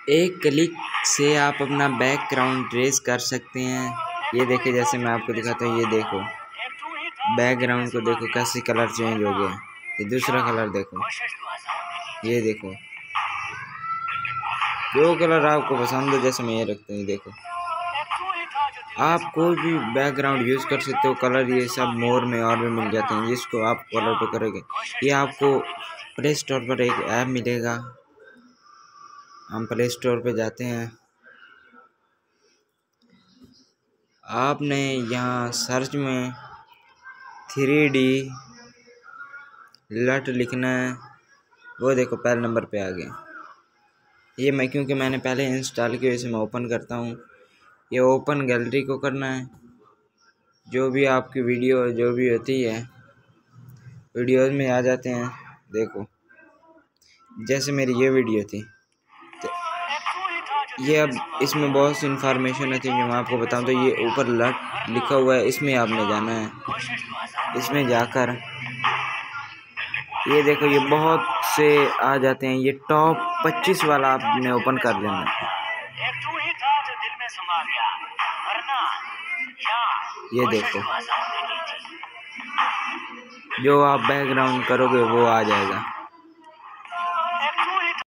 एक क्लिक से आप अपना बैकग्राउंड ट्रेस कर सकते हैं। ये देखिए, जैसे मैं आपको दिखाता हूँ, ये देखो बैकग्राउंड को, देखो कैसे कलर चेंज हो गया। ये दूसरा कलर देखो, ये देखो जो कलर आपको पसंद है, जैसे मैं ये रखता हूँ। देखो आप कोई भी बैकग्राउंड यूज़ कर सकते हो। कलर ये सब मोर में और भी मिल जाते हैं, जिसको आप कलर पे करोगे। ये आपको प्ले स्टोर पर एक ऐप मिलेगा। हम प्ले स्टोर पे जाते हैं, आपने यहाँ सर्च में 3D लट लिखना है। वो देखो पहले नंबर पे आ गया। ये मैं, क्योंकि मैंने पहले इंस्टॉल किया, इसे मैं ओपन करता हूँ। ये ओपन गैलरी को करना है। जो भी आपकी वीडियो जो भी होती है, वीडियोस में आ जाते हैं। देखो जैसे मेरी ये वीडियो थी, तो ये अब इसमें बहुत सी इन्फॉर्मेशन होती है जो मैं आपको बताऊं। तो ये ऊपर लट लिखा हुआ है, इसमें आपने जाना है। इसमें जाकर ये देखो, ये बहुत से आ जाते हैं। ये टॉप 25 वाला आपने ओपन कर लेना। ये देखो जो आप बैकग्राउंड करोगे वो आ जाएगा।